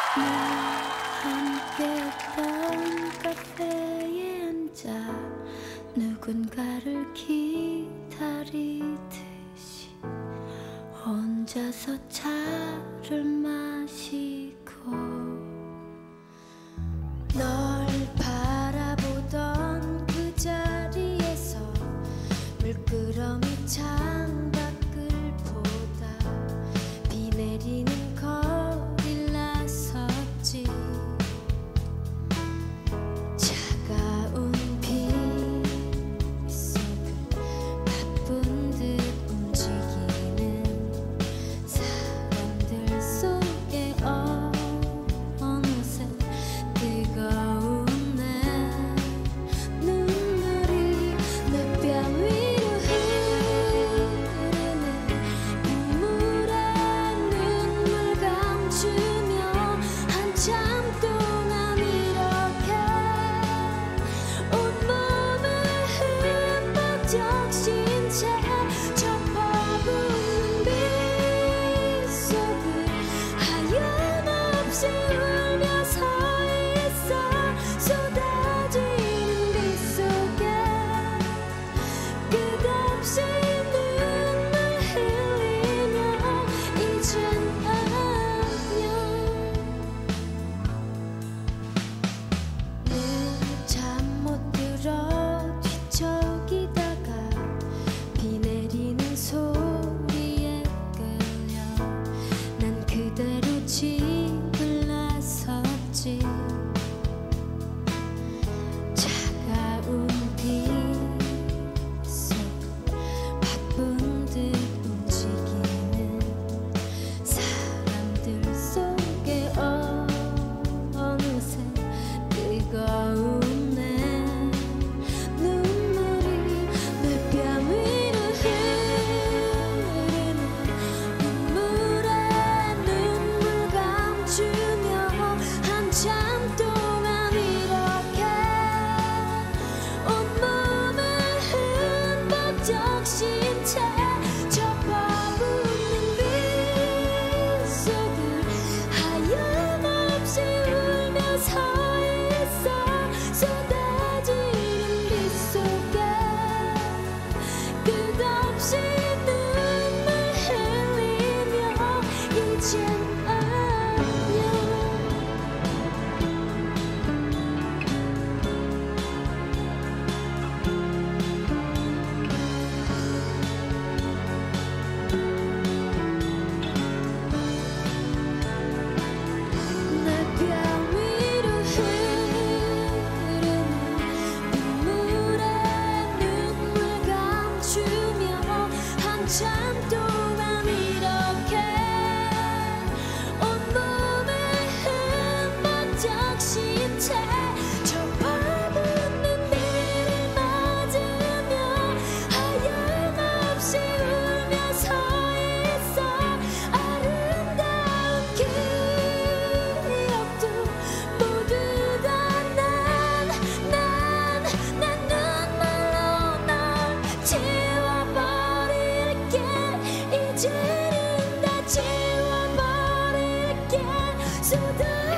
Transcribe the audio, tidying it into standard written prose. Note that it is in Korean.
늘 함께했던 카페에 앉아 누군가를 기다리듯이 혼자서 차를 마시고 널 바라보던 그 자리에서 물끄러미 창밖을 보다 비 내리는 거리를 나섰지. 차가운 비 속을 바쁜 듯 움직이는 사람들 속에 어느새 뜨거운 내 눈물이 내 뺨 위로 흐르는 눈물에 눈물 감추며 한참 동안 이렇게 온몸을 흠뻑 적신 채 저 퍼붓는 빗 속을 하염없이 울며 서 있어. 쏟아지는 빗 속에 끝없이 눈물 흘리며 이젠 안녕. 늘 잠 못 들어 뒤척이다가 비 내리는 소리에 끌려 난 그대로 집을 나섰지. 차가운 비 속 바쁜 듯 움직이는 사람들 속에 어느새 뜨거운 내 눈물이 내 뺨 위로 흐르는 눈물에 눈물 감추며 한참 동안 이렇게 온몸을 흠뻑 적신 채 저 퍼붓는 빗 속을 하염없이 울며 서 있어. 쏟아지는 빗 속에 끝없이 눈물 흘리며 이젠 안녕. 내 뺨 위로 흐르는 눈물에 눈물 감추며 한참 동안 이렇게 온몸을 흠뻑 적신 채 저 퍼붓는 비를 맞으며 하염없이 울며 서 있어. 아름다운 기억도 모두 다 난 눈물로 널 지워버릴게. 이제는 다 지워버릴게. 쏟아